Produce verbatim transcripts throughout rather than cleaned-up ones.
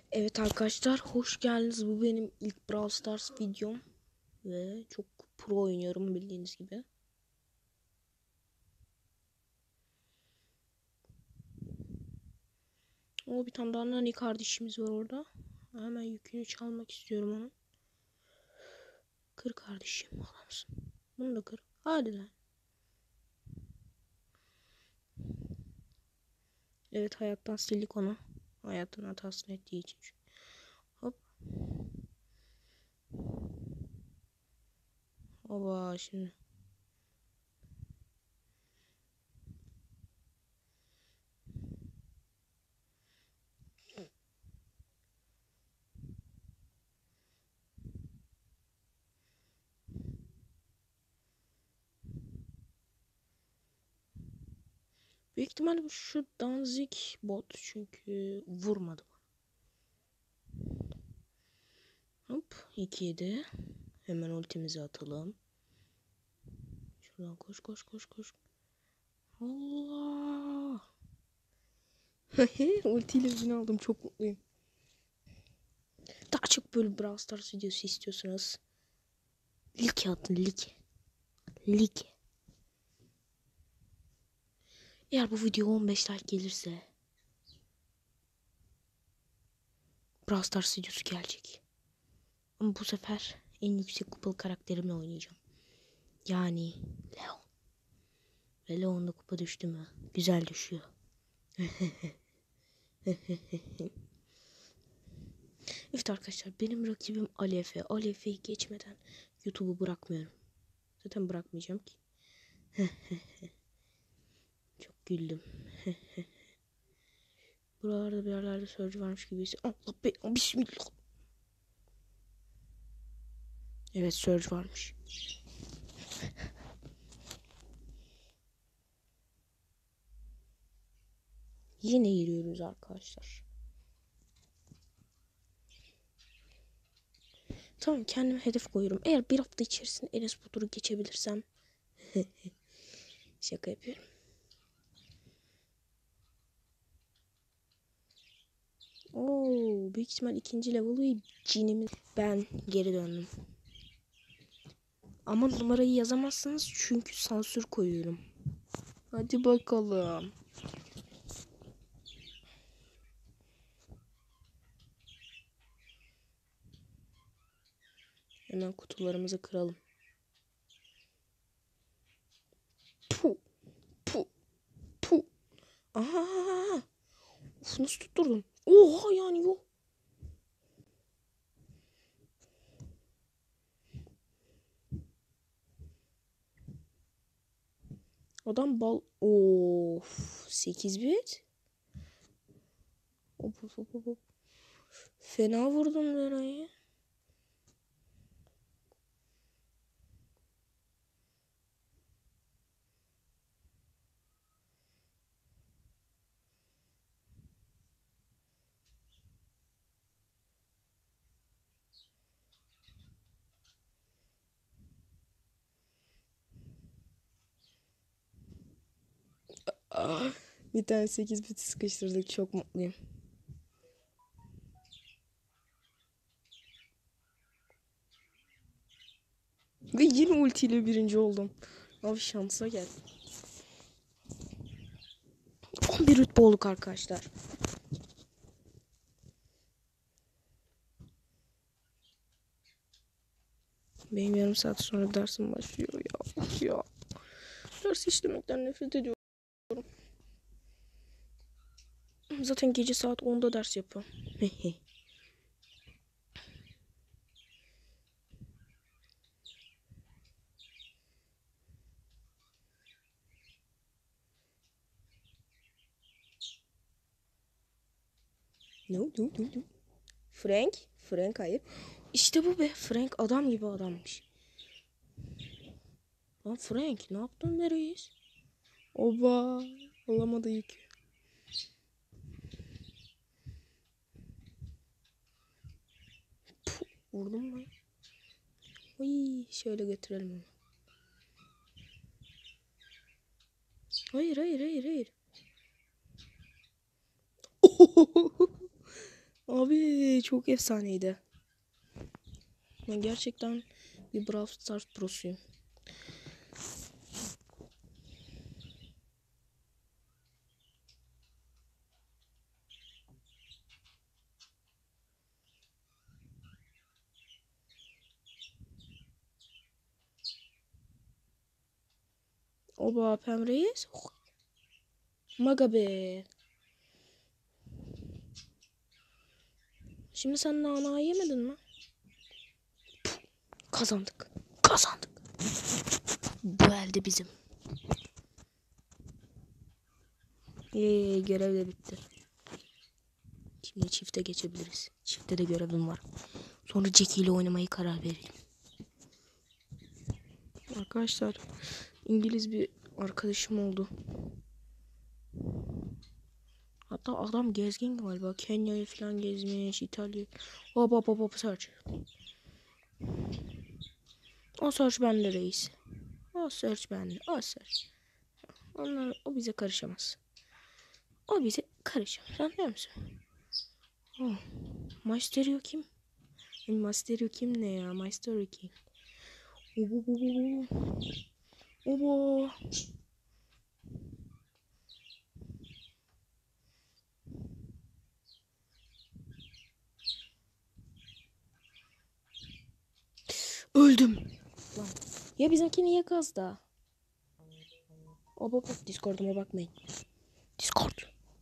Evet arkadaşlar, hoş geldiniz. Bu benim ilk Brawl Stars videom ve çok pro oynuyorum bildiğiniz gibi. O bir tane daha Nani kardeşimiz var orada. Hemen yükünü çalmak istiyorum onun. Kır kardeşim, adamsın. Bunu da kır. Hadi lan. Evet, hayattan sildik onu. Hayatın hatasını ettiği için. Hop. Oba şimdi. Büyük ihtimalle bu şu Danzig bot, çünkü vurmadı. Hop, iki yedi. Hemen ultimizi atalım. Şuradan koş koş koş koş. Allah. Ultiyle win aldım, çok mutluyum. Daha çok böyle Brawl Stars videosu istiyorsanız like atın, like. Like. Eğer bu video on beş like gelirse Brawl Stars videosu gelecek. Ama bu sefer en yüksek kupalı karakterimle oynayacağım. Yani Leon. Ve Leon'da kupa düştü mü? Güzel düşüyor. Evet arkadaşlar, benim rakibim Alefe. Alefe'yi geçmeden YouTube'u bırakmıyorum. Zaten bırakmayacağım ki. Çok güldüm. Buralarda bir yerlerde Surge varmış gibi. Allah be, bismillah. Evet, Surge varmış. Yine giriyoruz arkadaşlar. Tamam, kendime hedef koyuyorum. Eğer bir hafta içerisinde Enes Batur'u geçebilirsem. Şaka yapıyorum. Oo, büyük ihtimal ikinci level'ı cinimiz. Ben geri döndüm. Ama numarayı yazamazsınız çünkü sansür koyuyorum. Hadi bakalım. Hemen kutularımızı kıralım. Puh, puh, puh. Aha! Uf, nasıl tutturdum? Oha, yani yok. Adam bal... Of, sekiz bit. Hop hop hop hop. Fena vurdum Nera'yı. Ah, bir tane sekiz bit sıkıştırdık, çok mutluyum. Ve yine ultiyle birinci oldum. Abi şansa gel. on bir rütbe olduk arkadaşlar. Benim yarım saat sonra dersim başlıyor ya. Ya. Ders işlemekten nefret ediyorum. Zaten gece saat onda ders yapıyorum. No, no, no, no. Frank? Frank hayır. İşte bu be. Frank adam gibi adammış. Lan Frank, ne yaptın nereyiz? Oba. Alamadı yük. Puh, vurdum mu? Uy, şöyle götürelim onu. Hayır hayır hayır hayır. Abi çok efsaneydi. Ben gerçekten bir Brawl Stars prosuyum. Oba Pem Reis. Maga be. Şimdi sen nana yemedin mi? Puh, kazandık. Kazandık. Bu elde bizim. Yeee görev de bitti. Şimdi çifte geçebiliriz. Çifte de görevim var. Sonra Jackie ile oynamayı karar verelim. Arkadaşlar İngiliz bir arkadaşım oldu. Hatta adam gezgin galiba. Kenya'yı falan gezmiş. İtalya. Hop hop hop hop search. O search bende reis. O search bende. O search. Onlar, o bize karışamaz. O bize karışamaz. Anlıyor musun? Oh. Masterio kim? Masterio kim ne ya? Masterio kim? Obo obo obo. Obo. Öldüm. Lan. Ya bizimki niye kazdı? Obo Discord'uma bakmayın. Discord.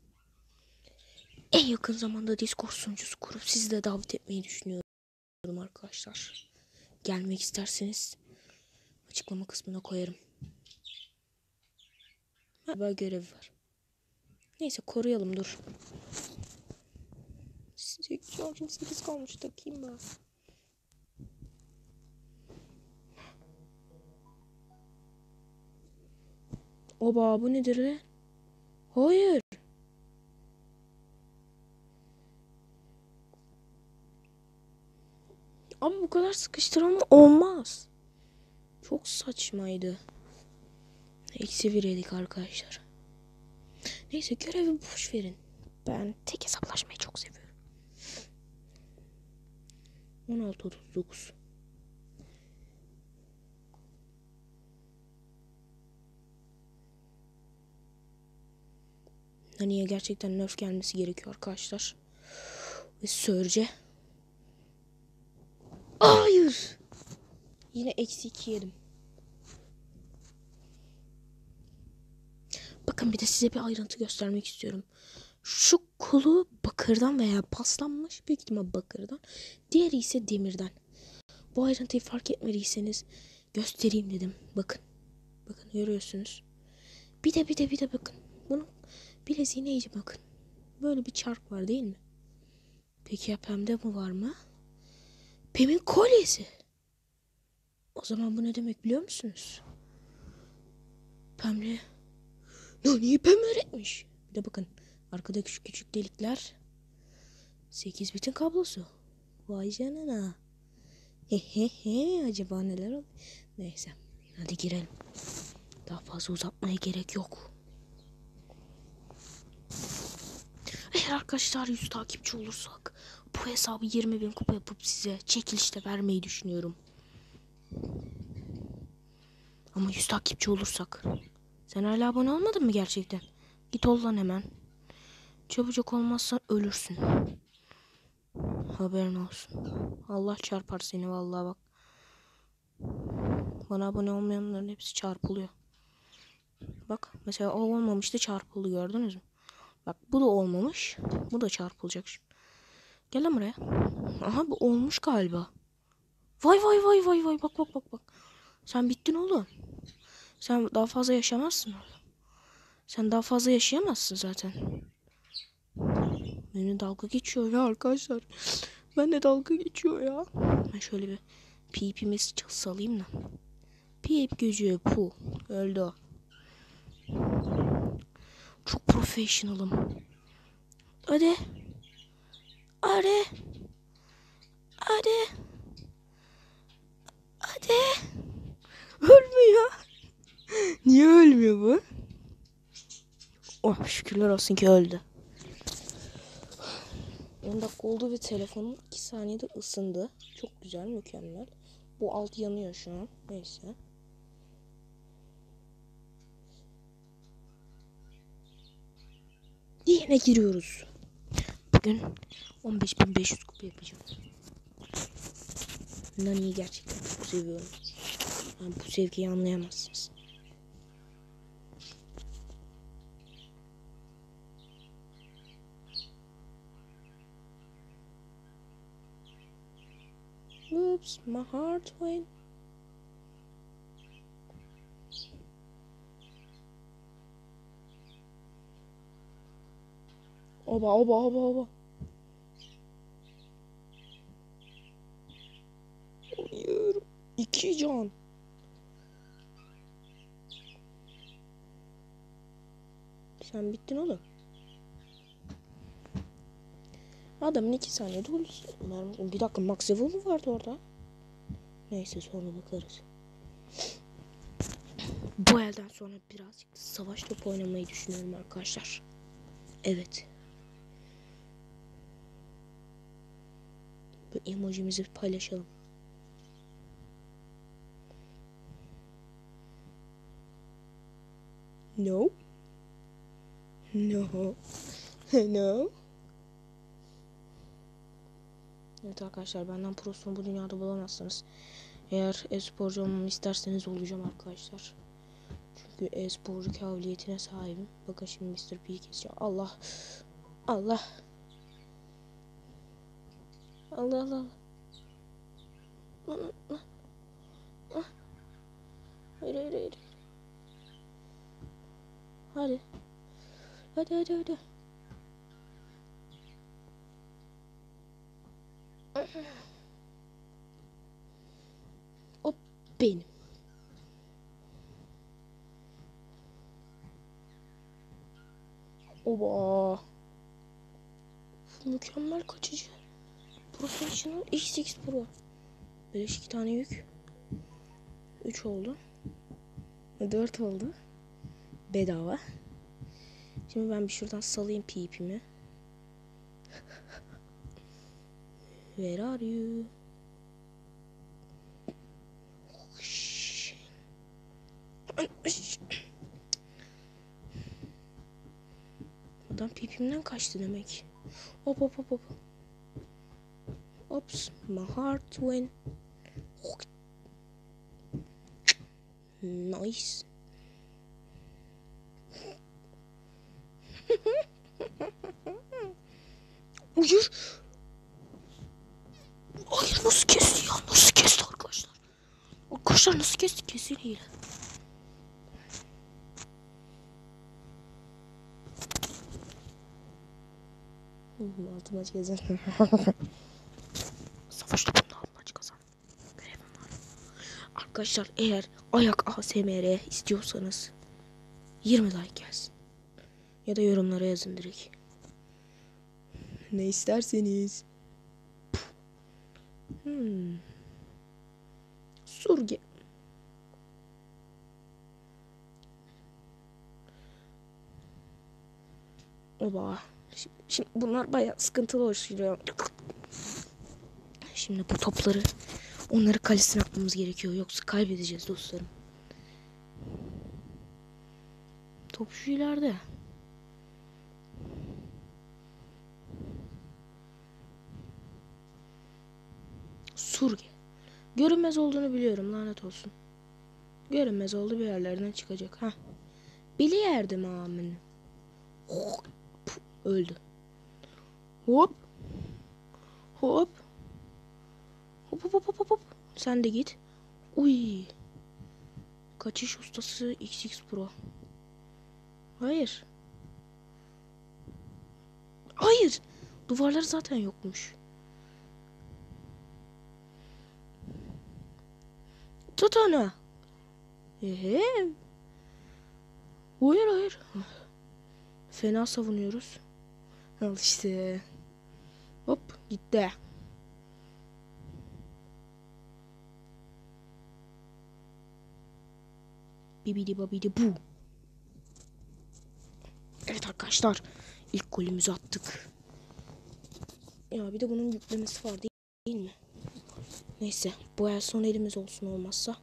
En yakın zamanda Discord sunucusu kurup sizi de davet etmeyi düşünüyorum arkadaşlar. Gelmek isterseniz açıklama kısmına koyarım. Böyle görev var. Neyse koruyalım dur. Şarjım sekiz kalmış takayım ben. Oba bu nedir be? Hayır. Abi bu kadar sıkıştırma olmaz. Çok saçmaydı. Eksi bir yedik arkadaşlar. Neyse görevi boş verin. Ben tek hesaplaşmayı çok seviyorum. on altı otuz dokuz. Nani'ye gerçekten nerf gelmesi gerekiyor arkadaşlar. Ve Surge. Hayır. Yine eksi iki yedim. Bakın bir de size bir ayrıntı göstermek istiyorum. Şu kolu bakırdan veya paslanmış, büyük ihtimal bakırdan. Diğeri ise demirden. Bu ayrıntıyı fark etmediyseniz göstereyim dedim. Bakın. Bakın görüyorsunuz. Bir de bir de bir de bakın. Bunun bileziğine iyice bakın. Böyle bir çark var değil mi? Peki ya Pem'de bu var mı? Pem'in kolyesi. O zaman bu ne demek biliyor musunuz? Pem'le Nani'yi Pem öğretmiş. Bir de bakın. Arkada küçük küçük delikler. sekiz bitin kablosu. Vay canına. Hehehe. Acaba neler oldu? Neyse. Hadi girelim. Daha fazla uzatmaya gerek yok. Eğer arkadaşlar yüz takipçi olursak bu hesabı yirmi bin kupa yapıp size çekilişte vermeyi düşünüyorum. Ama yüz takipçi olursak. Sen hala abone olmadın mı gerçekten? Git ol lan hemen. Çabucak olmazsan ölürsün. Haberin olsun. Allah çarpar seni vallahi bak. Bana abone olmayanların hepsi çarpılıyor. Bak mesela o olmamıştı, çarpıldı, gördünüz mü? Bak bu da olmamış. Bu da çarpılacak şimdi. Gel lan buraya. Aha bu olmuş galiba. Vay vay vay vay vay bak bak bak bak. Sen bittin oğlum. Sen daha fazla yaşamazsın. Sen daha fazla yaşayamazsın zaten. Beni dalga geçiyor ya arkadaşlar. Ben de dalga geçiyor ya. Ben şöyle bir pipimi salayım da. Pip gücü pu. Öldü o. Çok professionalım. Hadi. Hadi. Hadi. Hadi. Ölmüyor. Niye ölmüyor bu? Oh şükürler olsun ki öldü. on dakika oldu ve telefonum iki saniyede ısındı. Çok güzel, mükemmel. Bu alt yanıyor şu an. Neyse. Yine giriyoruz. Bugün on beş bin beş yüz kupa yapacağım. Nani'yi gerçekten çok seviyorum. Yani bu sevgiyi anlayamazsınız. Oops, my heart went. Oba oba oba oba. Hayır. İki can. Sen bittin oğlum. Adamın iki saniye dolusu. Bir dakika, max level mı vardı orada? Neyse, sonra bakarız. Bu elden sonra birazcık savaş topu oynamayı düşünüyorum arkadaşlar. Evet. Bu emojimizi paylaşalım. No. No. No. Evet arkadaşlar, benden prosunu bu dünyada bulamazsınız. Eğer e-sporcu olmamı isterseniz olacağım arkadaşlar. Çünkü e-sporcu kabiliyetine sahibim. Bakın şimdi mister P'yi keseceğim. Allah. Allah. Allah Allah. Hayır hayır hayır. Hadi. Hadi hadi hadi. O benim. Oba. Mükemmel kaçıcı. Professional X X Pro. Beleş iki tane yük. üç oldu. dört oldu. Bedava. Şimdi ben bir şuradan salayım P P'mi. Where are you? Adam P P'mden kaçtı demek. Hop hop hop hop. Ops, my heart went. Nice. Hayır. Hayır, nasıl kesti ya? Nasıl kesti arkadaşlar? Arkadaşlar nasıl kesti? Kesin hile. Altı maç kazan. Savaş topunda altı maç kazan. Görevim var. Arkadaşlar, eğer ayak A S M R istiyorsanız yirmi like gelsin. Ya da yorumlara yazın direkt. Ne isterseniz. Hmm. Surge. Oba. Şimdi, şimdi bunlar bayağı sıkıntılı oluşturuyor. Şimdi bu topları, onları kalesine atmamız gerekiyor. Yoksa kaybedeceğiz dostlarım. Top şu ileride. Surge. Görünmez olduğunu biliyorum, lanet olsun. Görünmez oldu, bir yerlerden çıkacak. Ha. Bili yerdim amin. Öldü. Hop. Hop. Hop hop hop hop hop. Sen de git. Uy. Kaçış ustası X X Pro. Hayır. Hayır. Duvarları zaten yokmuş. Tut onu. Ehe. Hayır hayır. Fena savunuyoruz. Al işte. Hop gitti. Bibidi babidi bu. Evet arkadaşlar, ilk golümüzü attık. Ya bir de bunun yüklemesi var değil mi? Neyse bu el son elimiz olsun olmazsa.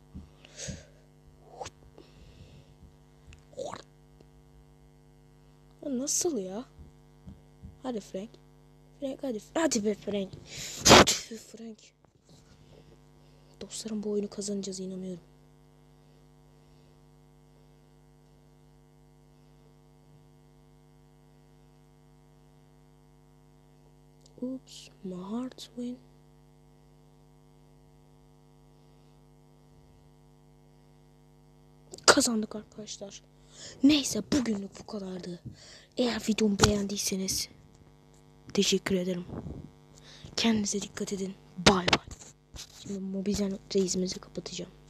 Ya nasıl ya? Hadi Frank. Frank hadi. Hadi be Frank. Hadi be Frank. Dostlarım bu oyunu kazanacağız inanıyorum. Oops, my heart win. Kazandık arkadaşlar. Neyse bugünlük bu kadardı. Eğer videomu beğendiyseniz teşekkür ederim. Kendinize dikkat edin. Bay bay. Şimdi mobilden reisimizi kapatacağım.